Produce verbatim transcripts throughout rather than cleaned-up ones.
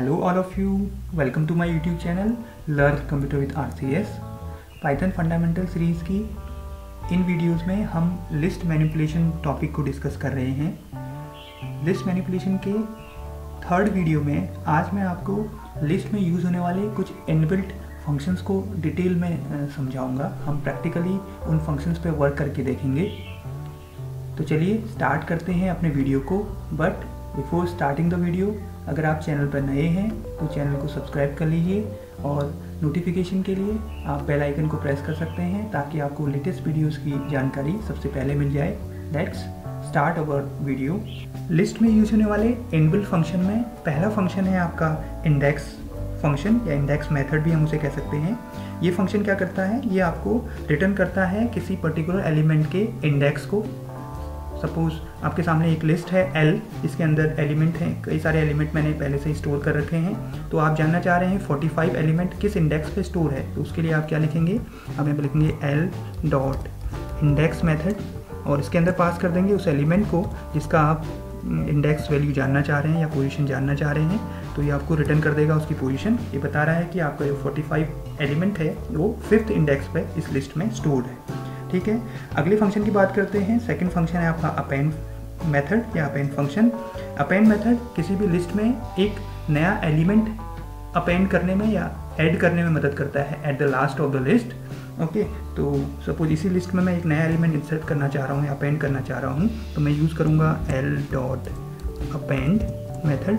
Hello all of you, welcome to my YouTube channel Learn Computer with R C S। Python fundamental series की इन videos में हम list manipulation topic को discuss कर रहे हैं। लिस्ट मैनिपुलेशन के थर्ड वीडियो में आज मैं आपको लिस्ट में यूज़ होने वाले कुछ इनबिल्ट फंक्शंस को डिटेल में समझाऊंगा। हम प्रैक्टिकली उन फंक्शंस पे वर्क करके देखेंगे। तो चलिए स्टार्ट करते हैं अपने वीडियो को। But before starting the video, अगर आप चैनल पर नए हैं तो चैनल को सब्सक्राइब कर लीजिए और नोटिफिकेशन के लिए आप बेल आइकन को प्रेस कर सकते हैं ताकि आपको लेटेस्ट वीडियोस की जानकारी सबसे पहले मिल जाए। Let's start our video. List में यूज होने वाले इनबिल्ट फंक्शन में पहला फंक्शन है आपका इंडेक्स फंक्शन या इंडेक्स मेथड भी हम उसे कह सकते हैं। ये फंक्शन क्या करता है, ये आपको रिटर्न करता है किसी पर्टिकुलर एलिमेंट के इंडेक्स को। सपोज आपके सामने एक लिस्ट है L, इसके अंदर एलिमेंट हैं, कई सारे एलिमेंट मैंने पहले से ही स्टोर कर रखे हैं। तो आप जानना चाह रहे हैं पैंतालीस एलिमेंट किस इंडेक्स पे स्टोर है, तो उसके लिए आप क्या लिखेंगे, आप यहाँ पे लिखेंगे L डॉट इंडेक्स मेथड और इसके अंदर पास कर देंगे उस एलिमेंट को जिसका आप इंडेक्स वैल्यू जानना चाह रहे हैं या पोजीशन जानना चाह रहे हैं। तो ये आपको रिटर्न कर देगा उसकी पोजीशन। ये बता रहा है कि आपका जो पैंतालीस एलिमेंट है वो फिफ्थ इंडेक्स पे इस लिस्ट में स्टोर्ड है। ठीक है, अगले फंक्शन की बात करते हैं। सेकंड फंक्शन है आपका अपेंड मेथड या अपेंड फंक्शन। अपेंड मेथड किसी भी लिस्ट में एक नया एलिमेंट अपेंड करने में या ऐड करने में मदद करता है at the last of the list. Okay, तो सपोज इसी लिस्ट में मैं एक नया एलिमेंट इंसर्ट करना चाह रहा हूँ या अपेंड करना चाह रहा हूँ, तो मैं यूज़ करूँगा एल डॉट अपेंड मेथड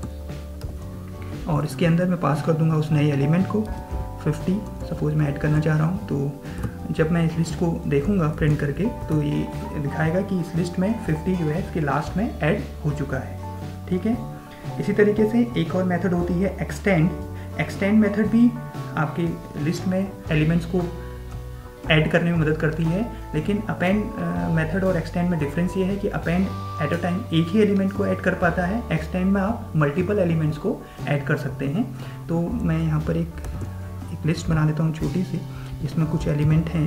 और इसके अंदर मैं पास कर दूंगा उस नए एलिमेंट को पचास। सपोज मैं ऐड करना चाह रहा हूँ, तो जब मैं इस लिस्ट को देखूंगा प्रिंट करके तो ये दिखाएगा कि इस लिस्ट में पचास जो है इसके लास्ट में ऐड हो चुका है। ठीक है, इसी तरीके से एक और मेथड होती है एक्सटेंड। एक्सटेंड मेथड भी आपकी लिस्ट में एलिमेंट्स को ऐड करने में मदद करती है, लेकिन अपेंड मेथड और एक्सटेंड में डिफरेंस ये है कि अपेंड एट अ टाइम एक ही एलिमेंट को ऐड कर पाता है, एक्सटेंड में आप मल्टीपल एलिमेंट्स को ऐड कर सकते हैं। तो मैं यहाँ पर एक एक लिस्ट बना लेता हूँ छोटी सी, जिसमें कुछ एलिमेंट हैं।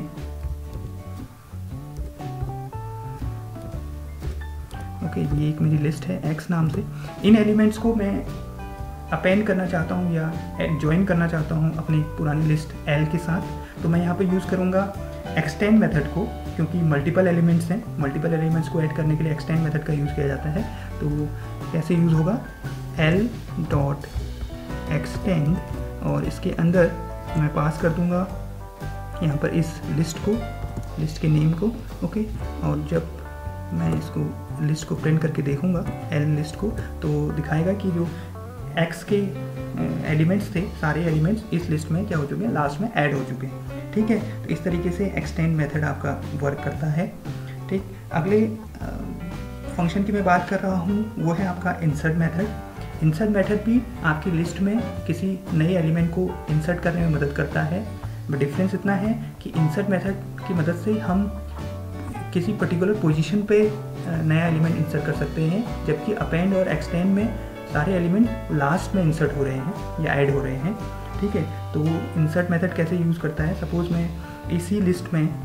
ओके, ये एक मेरी लिस्ट है एक्स नाम से। इन एलिमेंट्स को मैं अपेंड करना चाहता हूँ या ज्वाइन करना चाहता हूँ अपनी पुरानी लिस्ट एल के साथ, तो मैं यहाँ पे यूज़ करूँगा एक्सटेंड मेथड को, क्योंकि मल्टीपल एलिमेंट्स हैं। मल्टीपल एलिमेंट्स को ऐड करने के लिए एक्सटेंड मेथड का यूज़ किया जाता है। तो कैसे यूज़ होगा, एल डॉट एक्सटेंड और इसके अंदर मैं पास कर दूँगा यहाँ पर इस लिस्ट को, लिस्ट के नेम को। ओके, और जब मैं इसको लिस्ट को प्रिंट करके देखूँगा एल लिस्ट को, तो दिखाएगा कि जो एक्स के एलिमेंट्स थे, सारे एलिमेंट्स इस लिस्ट में क्या हो चुके हैं, लास्ट में ऐड हो चुके हैं। ठीक है, तो इस तरीके से एक्सटेंड मेथड आपका वर्क करता है। ठीक, अगले फंक्शन की मैं बात कर रहा हूँ वो है आपका इंसर्ट मेथड। इंसर्ट मेथड भी आपकी लिस्ट में किसी नए एलिमेंट को इंसर्ट करने में मदद करता है। बट डिफरेंस इतना है कि इंसर्ट मेथड की मदद से हम किसी पर्टिकुलर पोजीशन पे नया एलिमेंट इंसर्ट कर सकते हैं, जबकि अपेंड और एक्सटेंड में सारे एलिमेंट लास्ट में इंसर्ट हो रहे हैं या ऐड हो रहे हैं। ठीक है, तो इंसर्ट मेथड कैसे यूज़ करता है, सपोज मैं इसी लिस्ट में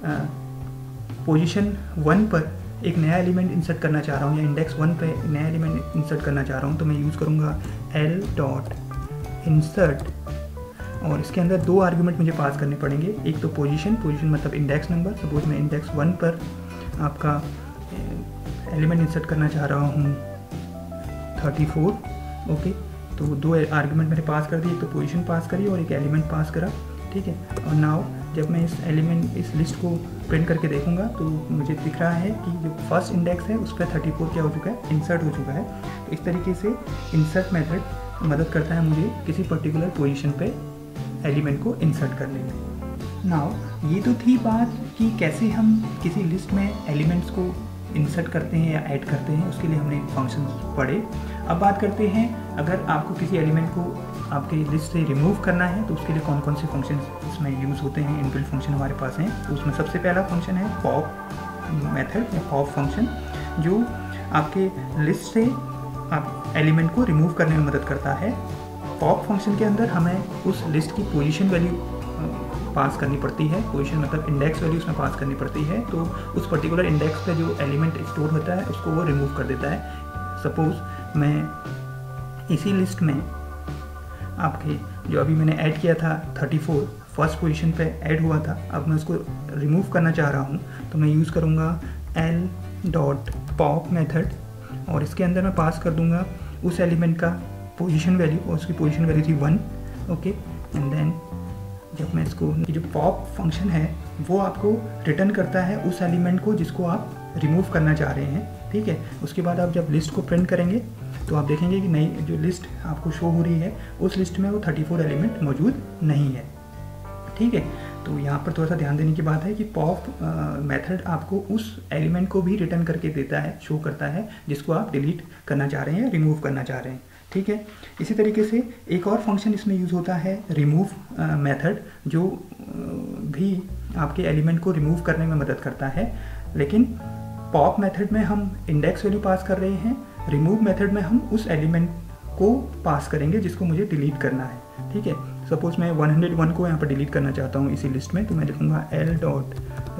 पोजीशन वन पर एक नया एलिमेंट इंसर्ट करना चाह रहा हूँ या इंडेक्स वन पे नया एलिमेंट इंसर्ट करना चाह रहा हूँ, तो मैं यूज़ करूँगा एल डॉट इंसर्ट और इसके अंदर दो आर्गुमेंट मुझे पास करने पड़ेंगे। एक तो पोजीशन, पोजीशन मतलब इंडेक्स नंबर। सपोज मैं इंडेक्स वन पर आपका एलिमेंट इंसर्ट करना चाह रहा हूँ चौंतीस। ओके, तो दो आर्गुमेंट मैंने पास कर दिए, एक तो पोजीशन पास करी और एक एलिमेंट पास करा। ठीक है, और नाउ जब मैं इस एलिमेंट इस लिस्ट को प्रिंट करके देखूंगा तो मुझे दिख रहा है कि जो फर्स्ट इंडेक्स है उस पर चौंतीस क्या हो चुका है, इंसर्ट हो चुका है। तो इस तरीके से इंसर्ट मेथड मदद करता है मुझे किसी पर्टिकुलर पोजीशन पे एलिमेंट को इंसर्ट करने में। नाउ ये तो थी बात कि कैसे हम किसी लिस्ट में एलिमेंट्स को इंसर्ट करते हैं या ऐड करते हैं, उसके लिए हमने फंक्शन पढ़े। अब बात करते हैं अगर आपको किसी एलिमेंट को आपके लिस्ट से रिमूव करना है तो उसके लिए कौन कौन से फंक्शन इसमें यूज़ होते हैं। इनबिल्ट फंक्शन हमारे पास हैं, तो उसमें सबसे पहला फंक्शन है पॉप मेथड या पॉप फंक्शन, जो आपके लिस्ट से आप एलिमेंट को रिमूव करने में मदद करता है। पॉप फंक्शन के अंदर हमें उस लिस्ट की पोजीशन वैल्यू पास करनी पड़ती है। पोजीशन मतलब इंडेक्स वैल्यू उसमें पास करनी पड़ती है, तो उस पर्टिकुलर इंडेक्स पे जो एलिमेंट स्टोर होता है उसको वो रिमूव कर देता है। सपोज मैं इसी लिस्ट में आपके जो अभी मैंने ऐड किया था थर्टी फोर फर्स्ट पोजीशन पे ऐड हुआ था, अब मैं उसको रिमूव करना चाह रहा हूँ तो मैं यूज़ करूँगा एल डॉट पॉप मेथड और इसके अंदर मैं पास कर दूँगा उस एलिमेंट का पोजीशन वैल्यू और उसकी पोजीशन वैल्यू थी वन। ओके, एंड देन जब मैं इसको, जो पॉप फंक्शन है वो आपको रिटर्न करता है उस एलिमेंट को जिसको आप रिमूव करना चाह रहे हैं। ठीक है, उसके बाद आप जब लिस्ट को प्रिंट करेंगे तो आप देखेंगे कि नई जो लिस्ट आपको शो हो रही है उस लिस्ट में वो थर्टी फोर एलिमेंट मौजूद नहीं है। ठीक है, तो यहाँ पर थोड़ा सा ध्यान देने की बात है कि पॉप मेथड आपको उस एलिमेंट को भी रिटर्न करके देता है, शो करता है जिसको आप डिलीट करना चाह रहे हैं, रिमूव करना चाह रहे हैं। ठीक है, इसी तरीके से एक और फंक्शन इसमें यूज़ होता है रिमूव मेथड, जो भी आपके एलिमेंट को रिमूव करने में मदद करता है। लेकिन पॉप मेथड में हम इंडेक्स वैल्यू पास कर रहे हैं, रिमूव मेथड में हम उस एलिमेंट को पास करेंगे जिसको मुझे डिलीट करना है। ठीक है, सपोज मैं वन हंड्रेड वन को यहाँ पर डिलीट करना चाहता हूँ इसी लिस्ट में, तो मैं लिखूँगा एल डॉट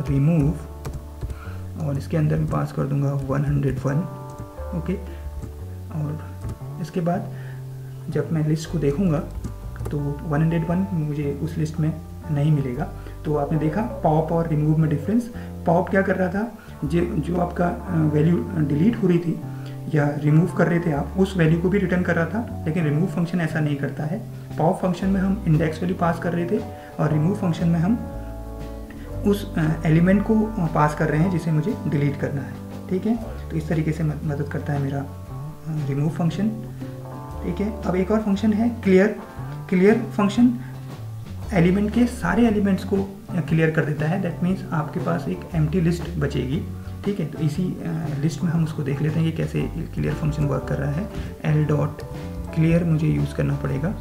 रिमूव और इसके अंदर मैं पास कर दूँगा वन हंड्रेड वन। ओके, और इसके बाद जब मैं लिस्ट को देखूँगा तो वन हंड्रेड वन मुझे उस लिस्ट में नहीं मिलेगा। तो आपने देखा पॉप और रिमूव में डिफरेंस। पॉप क्या कर रहा था, जो जो आपका वैल्यू डिलीट हो रही थी या रिमूव कर रहे थे आप, उस वैल्यू को भी रिटर्न कर रहा था, लेकिन रिमूव फंक्शन ऐसा नहीं करता है। पॉप फंक्शन में हम इंडेक्स वैल्यू पास कर रहे थे और रिमूव फंक्शन में हम उस एलिमेंट को पास कर रहे हैं जिसे मुझे डिलीट करना है। ठीक है, तो इस तरीके से मदद करता है मेरा रिमूव फंक्शन। ठीक है, अब एक और फंक्शन है क्लियर। क्लियर फंक्शन एलिमेंट के सारे एलिमेंट्स को क्लियर कर देता है। दैट मीन्स आपके पास एक एम्प्टी लिस्ट बचेगी। ठीक है, तो इसी लिस्ट में हम उसको देख लेते हैं कि कैसे क्लियर फंक्शन वर्क कर रहा है। एल डॉट क्लियर मुझे यूज़ करना पड़ेगा,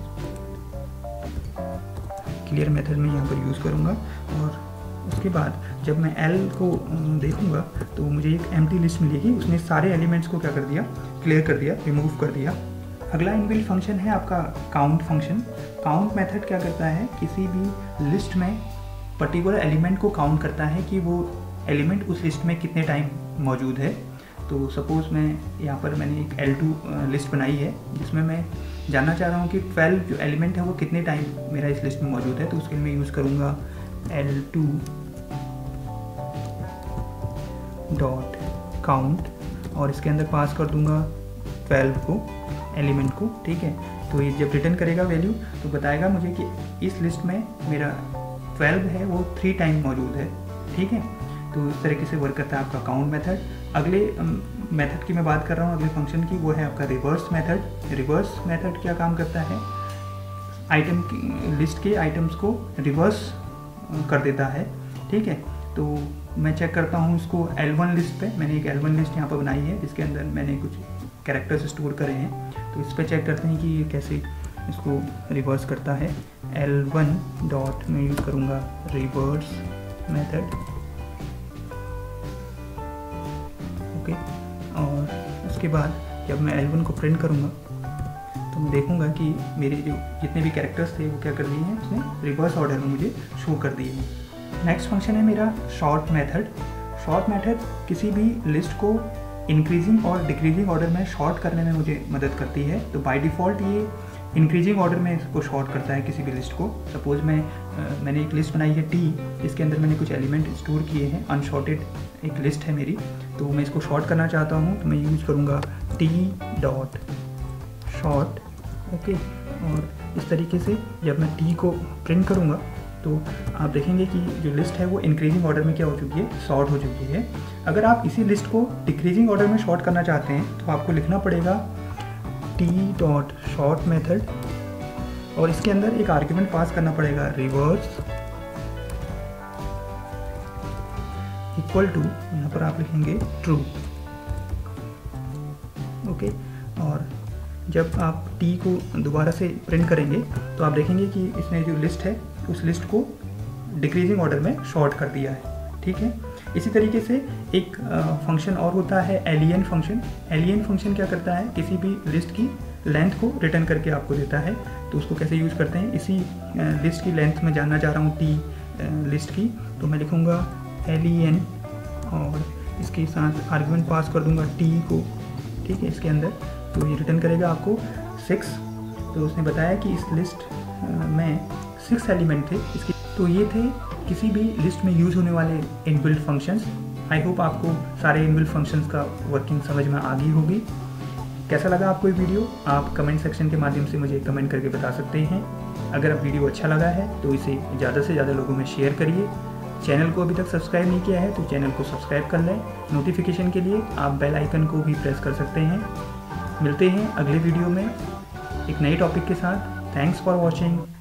क्लियर मेथड में यहाँ पर यूज़ करूँगा और उसके बाद जब मैं L को देखूँगा तो मुझे एक एम्प्टी लिस्ट मिलेगी। उसने सारे एलिमेंट्स को क्या कर दिया, क्लियर कर दिया, रिमूव कर दिया। अगला इनबिल्ट फंक्शन है आपका काउंट फंक्शन। काउंट मेथड क्या करता है, किसी भी लिस्ट में पर्टिकुलर एलिमेंट को काउंट करता है कि वो एलिमेंट उस लिस्ट में कितने टाइम मौजूद है। तो सपोज़ मैं यहाँ पर मैंने एक एल टू लिस्ट बनाई है जिसमें मैं जानना चाह रहा हूँ कि ट्वेल्व जो एलिमेंट है वो कितने टाइम मेरा इस लिस्ट में मौजूद है। तो उसके लिए मैं यूज़ करूँगा एल टू डॉट काउंट और इसके अंदर पास कर दूंगा ट्वेल्व को, एलिमेंट को। ठीक है, तो ये जब रिटर्न करेगा वैल्यू तो बताएगा मुझे कि इस लिस्ट में मेरा ट्वेल्व है वो थ्री टाइम मौजूद है। ठीक है, तो इस तरीके से वर्क करता है आपका काउंट मेथड। अगले मेथड की मैं बात कर रहा हूँ, अगले फंक्शन की, वो है आपका रिवर्स मेथड। रिवर्स मेथड क्या काम करता है, आइटम की लिस्ट के आइटम्स को रिवर्स कर देता है। ठीक है, तो मैं चेक करता हूँ इसको एल वन लिस्ट पे। मैंने एक एल वन लिस्ट यहाँ पर बनाई है जिसके अंदर मैंने कुछ कैरेक्टर्स स्टोर करे हैं, तो इस पर चेक करते हैं कि ये कैसे इसको रिवर्स करता है। एल वन डॉट में यूज़ करूँगा रिवर्स मेथड। ओके, और उसके बाद जब मैं एल वन को प्रिंट करूँगा तो मैं देखूँगा कि मेरे जो जितने भी कैरेक्टर्स थे वो क्या कर दिए हैं, उसने रिवर्स ऑर्डर में मुझे शो कर दिए हैं। नेक्स्ट फंक्शन है मेरा शॉर्ट मेथड। शॉर्ट मेथड किसी भी लिस्ट को इंक्रीजिंग और डिक्रीजिंग ऑर्डर में शॉर्ट करने में मुझे मदद करती है। तो बाय डिफ़ॉल्ट ये इंक्रीजिंग ऑर्डर में इसको शॉर्ट करता है किसी भी लिस्ट को। सपोज मैं आ, मैंने एक लिस्ट बनाई है टी, इसके अंदर मैंने कुछ एलिमेंट स्टोर किए हैं, अनशॉर्टेड एक लिस्ट है मेरी, तो मैं इसको शॉर्ट करना चाहता हूँ तो मैं यूज़ करूँगा टी डॉट शॉर्ट। ओके, और इस तरीके से जब मैं टी को प्रिंट करूँगा तो आप देखेंगे कि जो लिस्ट है वो इंक्रीजिंग ऑर्डर में क्या हो चुकी है, शॉर्ट हो चुकी है। अगर आप इसी लिस्ट को डिक्रीजिंग ऑर्डर में शॉर्ट करना चाहते हैं तो आपको लिखना पड़ेगा टी डॉट शॉर्ट मेथड और इसके अंदर एक आर्ग्यूमेंट पास करना पड़ेगा रिवर्स इक्वल टू, यहाँ पर आप लिखेंगे ट्रू। ओके, और जब आप टी को दोबारा से प्रिंट करेंगे तो आप देखेंगे कि इसने जो लिस्ट है उस लिस्ट को डिक्रीजिंग ऑर्डर में शॉर्ट कर दिया है। ठीक है, इसी तरीके से एक फंक्शन और होता है एलियन फंक्शन। एलियन फंक्शन क्या करता है, किसी भी लिस्ट की लेंथ को रिटर्न करके आपको देता है। तो उसको कैसे यूज़ करते हैं, इसी लिस्ट की लेंथ में जानना चाह रहा हूँ टी लिस्ट की, तो मैं लिखूँगा एलियन और इसके साथ आर्ग्यूमेंट पास कर दूँगा टी को। ठीक है, इसके अंदर तो ये रिटर्न करेगा आपको सिक्स तो उसने बताया कि इस लिस्ट में सिक्स एलिमेंट थे इसके। तो ये थे किसी भी लिस्ट में यूज़ होने वाले इनबिल्ट फंक्शंस। आई होप आपको सारे इनबिल्ट फंक्शंस का वर्किंग समझ में आ गई होगी। कैसा लगा आपको ये वीडियो, आप कमेंट सेक्शन के माध्यम से मुझे कमेंट करके बता सकते हैं। अगर आप वीडियो अच्छा लगा है तो इसे ज़्यादा से ज़्यादा लोगों में शेयर करिए। चैनल को अभी तक सब्सक्राइब नहीं किया है तो चैनल को सब्सक्राइब कर लें। नोटिफिकेशन के लिए आप बेल आइकन को भी प्रेस कर सकते हैं। मिलते हैं अगले वीडियो में एक नए टॉपिक के साथ। Thanks for watching.